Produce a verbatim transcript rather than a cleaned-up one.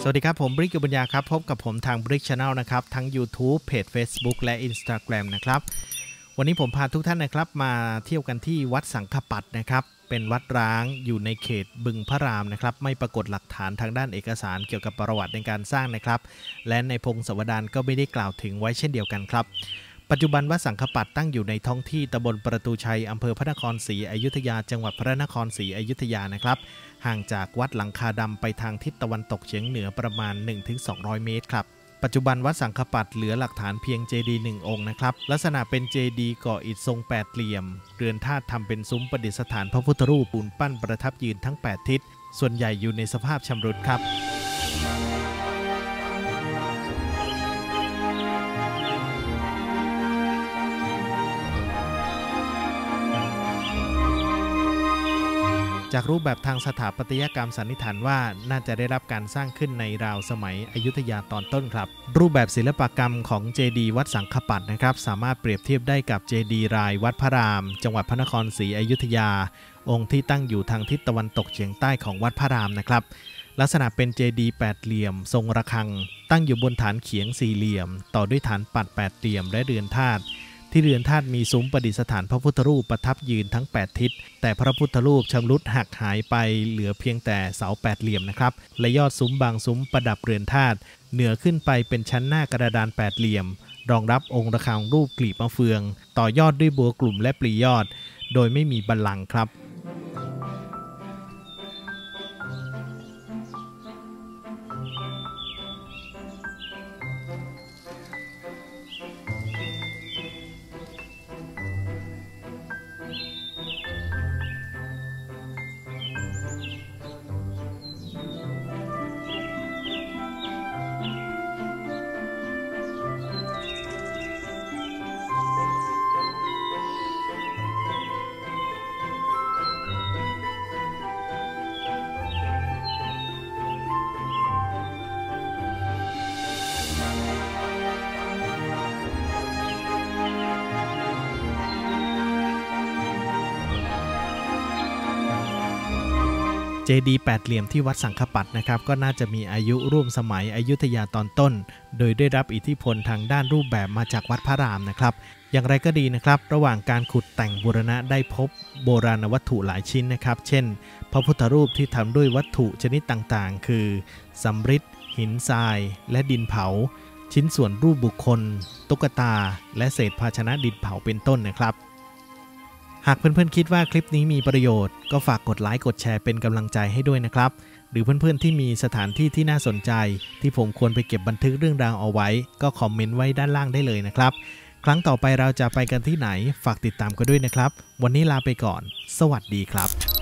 สวัสดีครับผมบริกกบุญญาครับพบกับผมทางบริก Channel นะครับทั้ง YouTube เพจ Facebook และ Instagram นะครับวันนี้ผมพาทุกท่านนะครับมาเที่ยวกันที่วัดสังฆปัตนะครับเป็นวัดร้างอยู่ในเขตบึงพระรามนะครับไม่ปรากฏหลักฐานทางด้านเอกสารเกี่ยวกับประวัติในการสร้างนะครับและในพงศาวดารก็ไม่ได้กล่าวถึงไว้เช่นเดียวกันครับปัจจุบันวัดสังฆปัตตั้งอยู่ในท้องที่ตำบลประตูชัยอำเภอพระนครศรีอยุธยาจังหวัดพระนครศรีอยุธยานะครับห่างจากวัดหลังคาดำไปทางทิศตะวันตกเฉียงเหนือประมาณ หนึ่งถึงสองร้อย เมตรครับปัจจุบันวัดสังฆปัตเหลือหลักฐานเพียงเจดีย์หนึ่งองค์นะครับลักษณะเป็นเจดีย์ก่ออิฐทรงแปดเหลี่ยมเรือนธาตุทำเป็นซุ้มประดิษฐานพระพุทธรูปปูนปั้นประทับยืนทั้งแปดทิศส่วนใหญ่อยู่ในสภาพชำรุดครับจากรูปแบบทางสถาปัตยกรรมสันนิษฐานว่าน่าจะได้รับการสร้างขึ้นในราวสมัยอยุธยาตอนต้นครับรูปแบบศิลปกรรมของเจดีย์วัดสังฆปัตนะครับสามารถเปรียบเทียบได้กับเจดีย์รายวัดพระรามจังหวัดพระนครศรีอยุธยาองค์ที่ตั้งอยู่ทางทิศตะวันตกเฉียงใต้ของวัดพระรามนะครับลักษณะเป็นเจดีย์แปดเหลี่ยมทรงระฆังตั้งอยู่บนฐานเขียงสี่เหลี่ยมต่อด้วยฐานปัดแปดเหลี่ยมและเรือนธาตุที่เรือนธาตุมีซุ้มประดิษฐานพระพุทธรูปประทับยืนทั้งแปดทิศแต่พระพุทธรูปชำรุดหักหายไปเหลือเพียงแต่เสาแปดเหลี่ยมนะครับและยอดซุ้มบางซุ้มประดับเรือนธาตุเหนือขึ้นไปเป็นชั้นหน้ากระดานแปดเหลี่ยมรองรับองค์ระฆังรูปกลีบมะเฟืองต่อยอดด้วยบัวกลุ่มและปลียอดโดยไม่มีบัลลังก์ครับเจดีย์แปดเหลี่ยมที่วัดสังฆปัตนะครับก็น่าจะมีอายุร่วมสมัยอยุธยาตอนต้นโดยได้รับอิทธิพลทางด้านรูปแบบมาจากวัดพระรามนะครับอย่างไรก็ดีนะครับระหว่างการขุดแต่งบูรณะได้พบโบราณวัตถุหลายชิ้นนะครับเช่นพระพุทธรูปที่ทำด้วยวัตถุชนิดต่างๆคือสำริดหินทรายและดินเผาชิ้นส่วนรูปบุคคลตุ๊กตาและเศษภาชนะดินเผาเป็นต้นนะครับหากเพื่อนๆคิดว่าคลิปนี้มีประโยชน์ก็ฝากกดไลค์กดแชร์เป็นกำลังใจให้ด้วยนะครับหรือเพื่อนๆที่มีสถานที่ที่น่าสนใจที่ผมควรไปเก็บบันทึกเรื่องราวเอาไว้ก็คอมเมนต์ไว้ด้านล่างได้เลยนะครับครั้งต่อไปเราจะไปกันที่ไหนฝากติดตามกันด้วยนะครับวันนี้ลาไปก่อนสวัสดีครับ